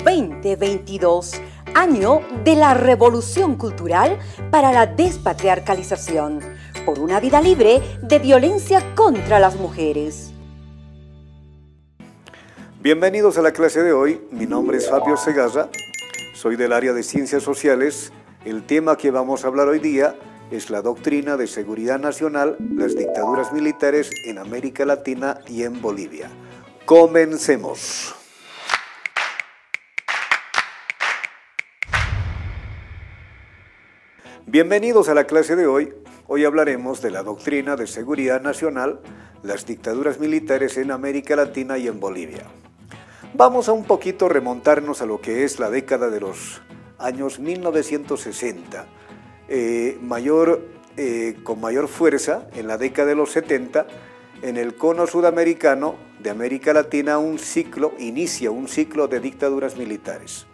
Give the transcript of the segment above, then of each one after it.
2022, año de la revolución cultural para la despatriarcalización, por una vida libre de violencia contra las mujeres. Bienvenidos a la clase de hoy. Mi nombre es Fabio Segarra, soy del área de Ciencias Sociales. El tema que vamos a hablar hoy día es la doctrina de seguridad nacional, las dictaduras militares en América Latina y en Bolivia. Comencemos. Bienvenidos a la clase de hoy. Hoy hablaremos de la doctrina de seguridad nacional, las dictaduras militares en América Latina y en Bolivia. Vamos a un poquito remontarnos a lo que es la década de los años 1960. Con mayor fuerza, en la década de los 70, en el cono sudamericano de América Latina inicia un ciclo de dictaduras militares.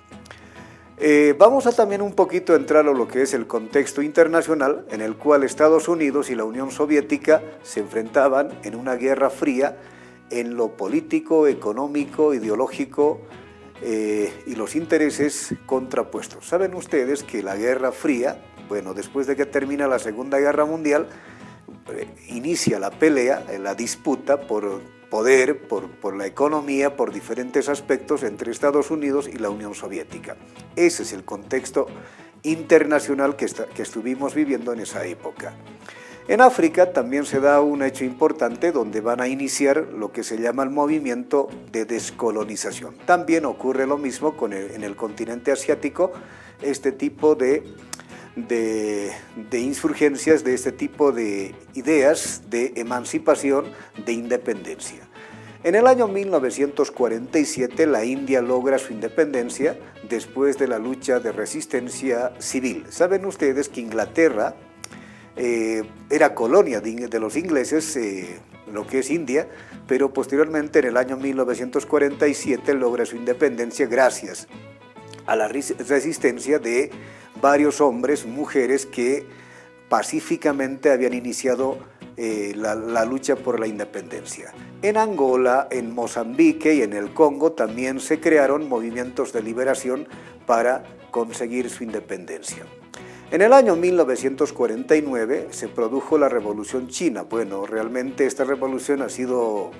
Vamos a también un poquito entrar a lo que es el contexto internacional, en el cual Estados Unidos y la Unión Soviética se enfrentaban en una guerra fría en lo político, económico, ideológico y los intereses contrapuestos. Saben ustedes que la Guerra Fría, bueno, después de que termina la Segunda Guerra Mundial, inicia la pelea, la disputa por poder, por la economía, por diferentes aspectos entre Estados Unidos y la Unión Soviética. Ese es el contexto internacional que estuvimos viviendo en esa época. En África también se da un hecho importante donde van a iniciar lo que se llama el movimiento de descolonización. También ocurre lo mismo en el continente asiático, este tipo de insurgencias, de este tipo de ideas de emancipación, de independencia. En el año 1947 la India logra su independencia después de la lucha de resistencia civil. Saben ustedes que Inglaterra era colonia de los ingleses, lo que es India, pero posteriormente en el año 1947 logra su independencia gracias a la resistencia de varios hombres, mujeres que pacíficamente habían iniciado la lucha por la independencia. En Angola, en Mozambique y en el Congo también se crearon movimientos de liberación para conseguir su independencia. En el año 1949 se produjo la Revolución China. Bueno, realmente esta revolución ha sido...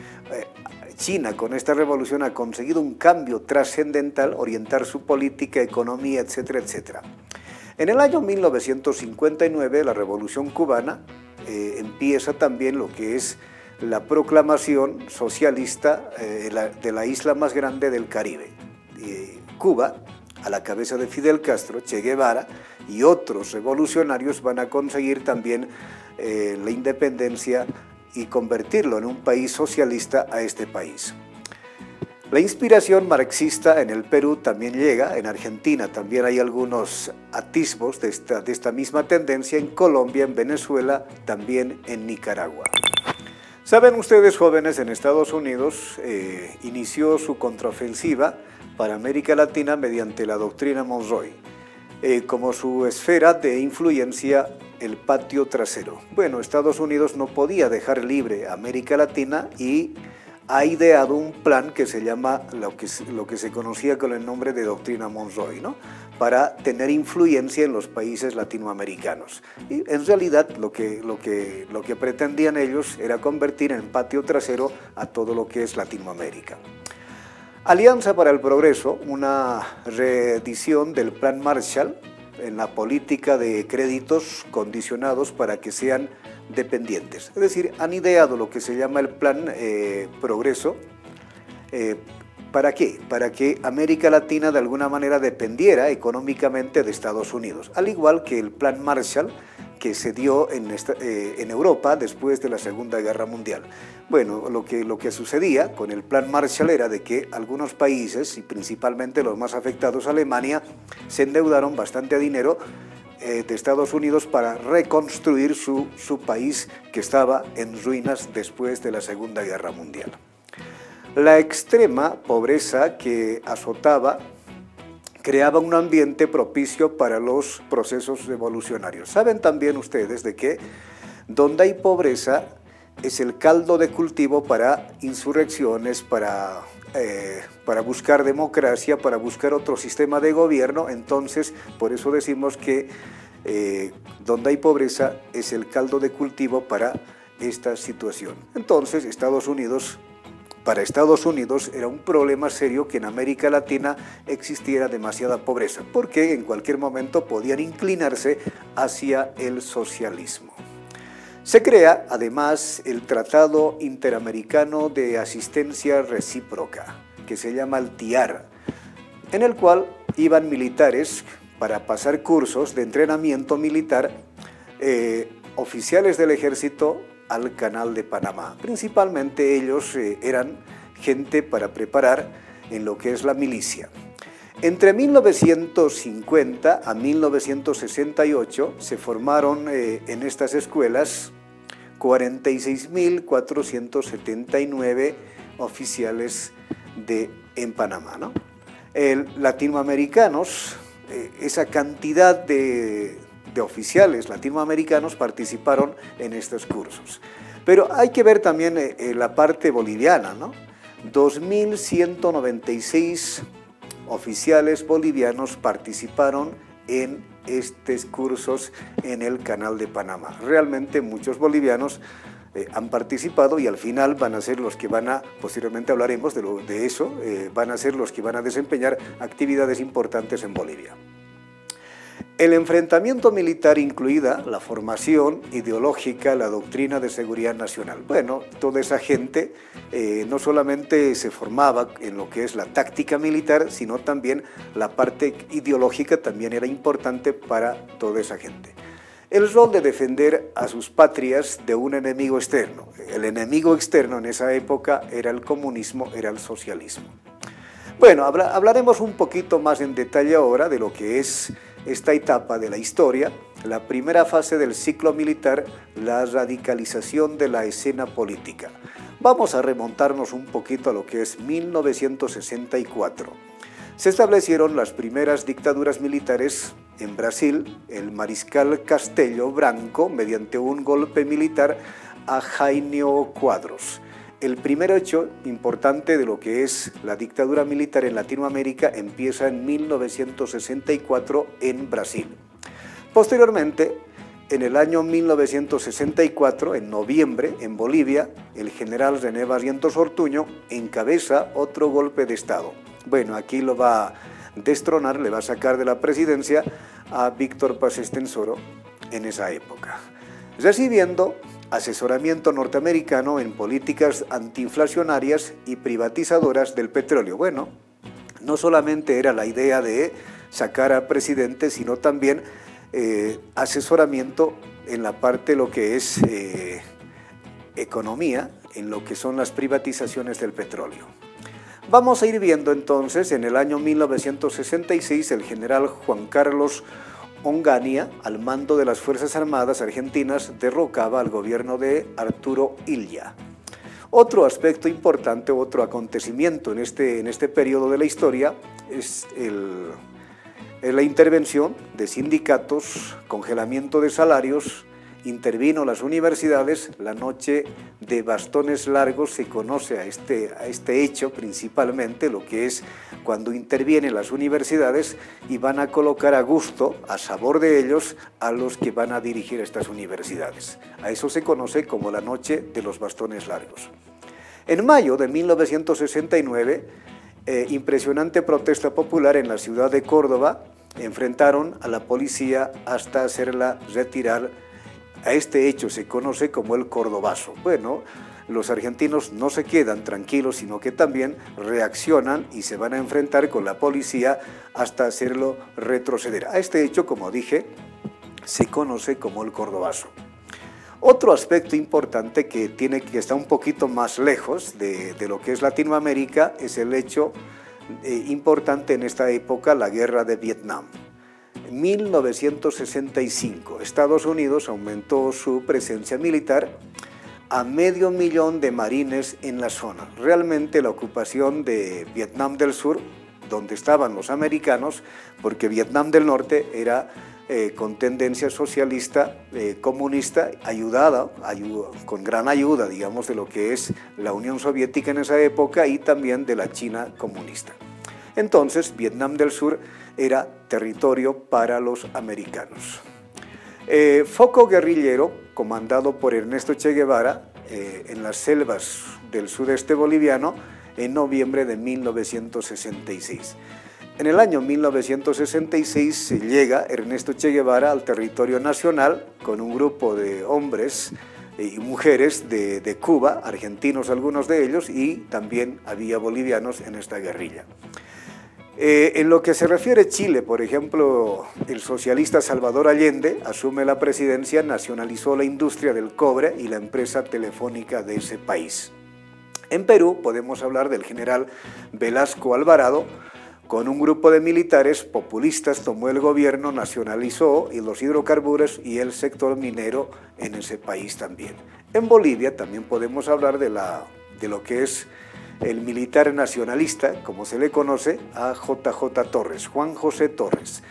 China con esta revolución ha conseguido un cambio trascendental, orientar su política, economía, etcétera, etcétera. En el año 1959 la Revolución Cubana empieza también lo que es la proclamación socialista de la isla más grande del Caribe. Cuba, a la cabeza de Fidel Castro, Che Guevara y otros revolucionarios van a conseguir también la independencia y convertirlo en un país socialista a este país. La inspiración marxista en el Perú también llega, en Argentina también hay algunos atisbos de esta misma tendencia, en Colombia, en Venezuela, también en Nicaragua. Saben ustedes, jóvenes, en Estados Unidos inició su contraofensiva para América Latina mediante la doctrina Monroe, como su esfera de influencia el patio trasero. Bueno, Estados Unidos no podía dejar libre a América Latina y ha ideado un plan que se llama lo que se conocía con el nombre de doctrina Monroe, ¿no? Para tener influencia en los países latinoamericanos. Y en realidad lo que pretendían ellos era convertir en patio trasero a todo lo que es Latinoamérica. Alianza para el Progreso, una reedición del Plan Marshall en la política de créditos condicionados para que sean dependientes. Es decir, han ideado lo que se llama el Plan Progreso. ¿Para qué? Para que América Latina de alguna manera dependiera económicamente de Estados Unidos, al igual que el Plan Marshall que se dio en Europa después de la Segunda Guerra Mundial. Bueno, lo que sucedía con el Plan Marshall era de que algunos países, y principalmente los más afectados, Alemania, se endeudaron bastante dinero de Estados Unidos para reconstruir su país que estaba en ruinas después de la Segunda Guerra Mundial. La extrema pobreza que azotaba creaba un ambiente propicio para los procesos revolucionarios. Saben también ustedes de que donde hay pobreza es el caldo de cultivo para insurrecciones, para para buscar democracia, para buscar otro sistema de gobierno. Entonces, por eso decimos que donde hay pobreza es el caldo de cultivo para esta situación. Entonces, para Estados Unidos era un problema serio que en América Latina existiera demasiada pobreza, porque en cualquier momento podían inclinarse hacia el socialismo. Se crea además el Tratado Interamericano de Asistencia Recíproca, que se llama el TIAR, en el cual iban militares para pasar cursos de entrenamiento militar, oficiales del ejército al Canal de Panamá. Principalmente ellos eran gente para preparar en lo que es la milicia. Entre 1950 a 1968 se formaron en estas escuelas 46.479 oficiales en Panamá, ¿no? Latinoamericanos, esa cantidad de oficiales latinoamericanos participaron en estos cursos. Pero hay que ver también la parte boliviana, ¿no? 2.196 oficiales bolivianos participaron en estos cursos en el Canal de Panamá. Realmente muchos bolivianos han participado y al final van a ser los que posteriormente hablaremos de eso, van a ser los que van a desempeñar actividades importantes en Bolivia. El enfrentamiento militar incluida la formación ideológica, la doctrina de seguridad nacional. Bueno, toda esa gente no solamente se formaba en lo que es la táctica militar, sino también la parte ideológica también era importante para toda esa gente. El rol de defender a sus patrias de un enemigo externo. El enemigo externo en esa época era el comunismo, era el socialismo. Bueno, hablaremos un poquito más en detalle ahora de lo que es esta etapa de la historia, la primera fase del ciclo militar, la radicalización de la escena política. Vamos a remontarnos un poquito a lo que es 1964. Se establecieron las primeras dictaduras militares en Brasil, el mariscal Castelo Branco, mediante un golpe militar a Jânio Quadros. El primer hecho importante de lo que es la dictadura militar en Latinoamérica empieza en 1964 en Brasil. Posteriormente, en el año 1964, en noviembre, en Bolivia, el general René Barrientos Ortuño encabeza otro golpe de Estado. Bueno, aquí lo va a destronar, le va a sacar de la presidencia a Víctor Paz Estenssoro en esa época, recibiendo asesoramiento norteamericano en políticas antiinflacionarias y privatizadoras del petróleo. Bueno, no solamente era la idea de sacar al presidente, sino también asesoramiento en la parte de lo que es economía, en lo que son las privatizaciones del petróleo. Vamos a ir viendo entonces, en el año 1966, el general Juan Carlos Onganía, al mando de las Fuerzas Armadas Argentinas, derrocaba al gobierno de Arturo Illia. Otro aspecto importante, otro acontecimiento en este periodo de la historia es la intervención de sindicatos, congelamiento de salarios. Intervino las universidades. La noche de bastones largos se conoce a este hecho principalmente, lo que es cuando intervienen las universidades y van a colocar a gusto, a sabor de ellos, a los que van a dirigir estas universidades. A eso se conoce como la noche de los bastones largos. En mayo de 1969, impresionante protesta popular en la ciudad de Córdoba, enfrentaron a la policía hasta hacerla retirar. A este hecho se conoce como el Cordobazo. Bueno, los argentinos no se quedan tranquilos, sino que también reaccionan y se van a enfrentar con la policía hasta hacerlo retroceder. A este hecho, como dije, se conoce como el Cordobazo. Otro aspecto importante que está un poquito más lejos de lo que es Latinoamérica es el hecho importante en esta época, la guerra de Vietnam. En 1965, Estados Unidos aumentó su presencia militar a 500.000 de marines en la zona. Realmente la ocupación de Vietnam del Sur donde estaban los americanos, porque Vietnam del Norte era con tendencia socialista, comunista, con gran ayuda, digamos, de lo que es la Unión Soviética en esa época y también de la China comunista. Entonces, Vietnam del Sur era territorio para los americanos. Foco guerrillero, comandado por Ernesto Che Guevara, en las selvas del sudeste boliviano, en noviembre de 1966. En el año 1966 llega Ernesto Che Guevara al territorio nacional con un grupo de hombres y mujeres de Cuba, argentinos algunos de ellos, y también había bolivianos en esta guerrilla. En lo que se refiere a Chile, por ejemplo, el socialista Salvador Allende asume la presidencia, nacionalizó la industria del cobre y la empresa telefónica de ese país. En Perú podemos hablar del general Velasco Alvarado. Con un grupo de militares populistas tomó el gobierno, nacionalizó los hidrocarburos y el sector minero en ese país también. En Bolivia también podemos hablar de lo que es el militar nacionalista, como se le conoce, a JJ Torres, Juan José Torres.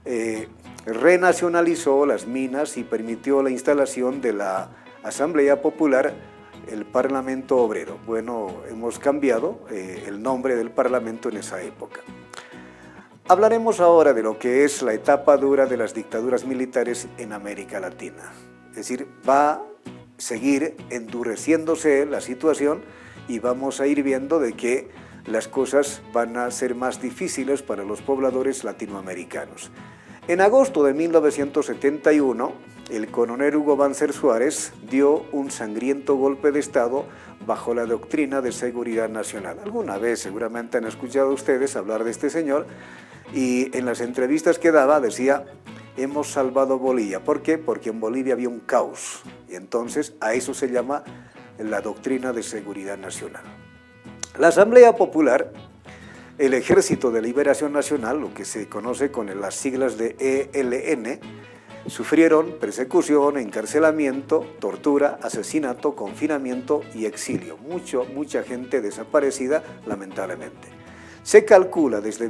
Renacionalizó las minas y permitió la instalación de la Asamblea Popular, el Parlamento Obrero. Bueno, hemos cambiado el nombre del Parlamento en esa época. Hablaremos ahora de lo que es la etapa dura de las dictaduras militares en América Latina. Es decir, va a seguir endureciéndose la situación y vamos a ir viendo de que las cosas van a ser más difíciles para los pobladores latinoamericanos. En agosto de 1971, el coronel Hugo Banzer Suárez dio un sangriento golpe de Estado bajo la doctrina de seguridad nacional. Alguna vez seguramente han escuchado ustedes hablar de este señor y en las entrevistas que daba decía: hemos salvado Bolivia. ¿Por qué? Porque en Bolivia había un caos y entonces a eso se llama la doctrina de seguridad nacional. La Asamblea Popular, el Ejército de Liberación Nacional, lo que se conoce con las siglas de ELN, sufrieron persecución, encarcelamiento, tortura, asesinato, confinamiento y exilio. Mucha gente desaparecida, lamentablemente. Se calcula desde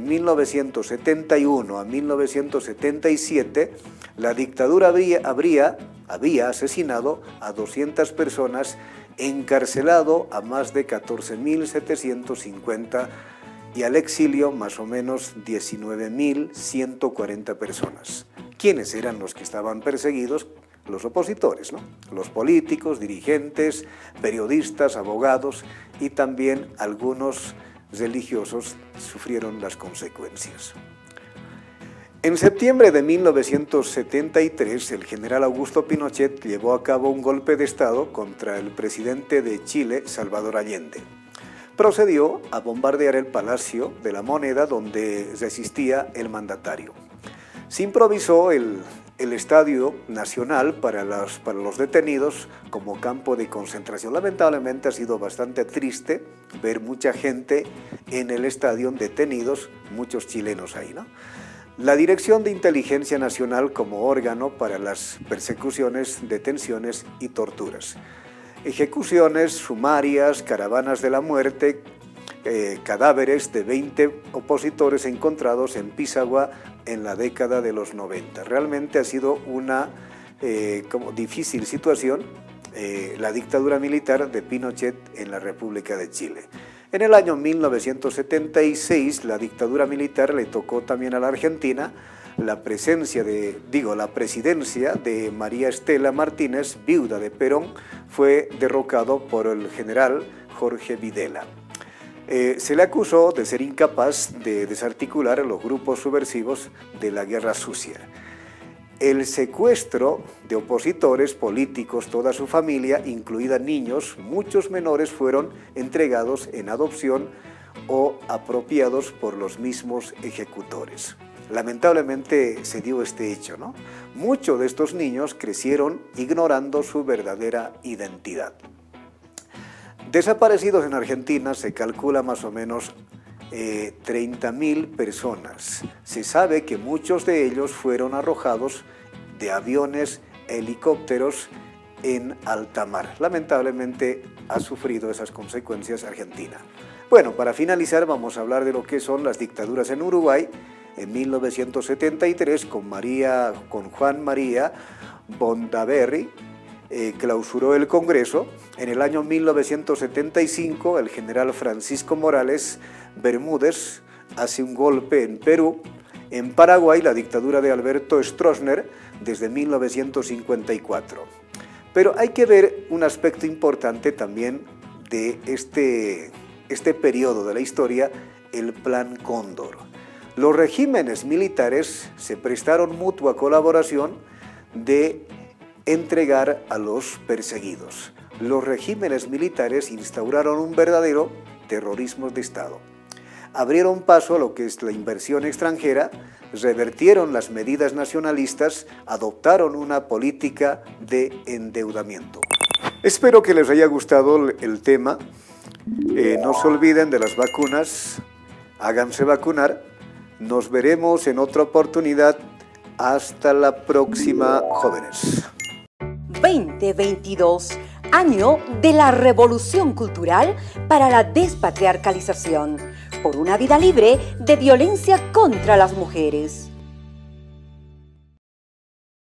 1971 a 1977, la dictadura había asesinado a 200 personas, encarcelado a más de 14.750 y al exilio más o menos 19.140 personas. ¿Quiénes eran los que estaban perseguidos? Los opositores, ¿no? Los políticos, dirigentes, periodistas, abogados y también algunos religiosos sufrieron las consecuencias. En septiembre de 1973, el general Augusto Pinochet llevó a cabo un golpe de Estado contra el presidente de Chile, Salvador Allende. Procedió a bombardear el Palacio de la Moneda donde resistía el mandatario. Se improvisó el Estadio Nacional para los detenidos como campo de concentración. Lamentablemente ha sido bastante triste ver mucha gente en el estadio detenidos, muchos chilenos ahí, ¿no? La Dirección de Inteligencia Nacional como órgano para las persecuciones, detenciones y torturas. Ejecuciones sumarias, caravanas de la muerte, cadáveres de 20 opositores encontrados en Pisagua en la década de los 90. Realmente ha sido una difícil situación la dictadura militar de Pinochet en la República de Chile. En el año 1976, la dictadura militar le tocó también a la Argentina. La presidencia de María Estela Martínez, viuda de Perón, fue derrocado por el general Jorge Videla. Se le acusó de ser incapaz de desarticular a los grupos subversivos de la Guerra Sucia. El secuestro de opositores políticos, toda su familia, incluida niños, muchos menores, fueron entregados en adopción o apropiados por los mismos ejecutores. Lamentablemente se dio este hecho, ¿no? Muchos de estos niños crecieron ignorando su verdadera identidad. Desaparecidos en Argentina se calcula más o menos 30.000 personas. Se sabe que muchos de ellos fueron arrojados de aviones, helicópteros en alta mar. Lamentablemente ha sufrido esas consecuencias Argentina. Bueno, para finalizar vamos a hablar de lo que son las dictaduras en Uruguay. En 1973, con Juan María Bondaberry, clausuró el Congreso. En el año 1975, el general Francisco Morales Bermúdez hace un golpe en Perú. En Paraguay, la dictadura de Alberto Stroessner desde 1954. Pero hay que ver un aspecto importante también de este periodo de la historia, el Plan Cóndor. Los regímenes militares se prestaron mutua colaboración de entregar a los perseguidos. Los regímenes militares instauraron un verdadero terrorismo de Estado. Abrieron paso a lo que es la inversión extranjera, revertieron las medidas nacionalistas, adoptaron una política de endeudamiento. Espero que les haya gustado el tema. No se olviden de las vacunas, háganse vacunar. Nos veremos en otra oportunidad. Hasta la próxima, jóvenes. 2022, año de la revolución cultural para la despatriarcalización, por una vida libre de violencia contra las mujeres.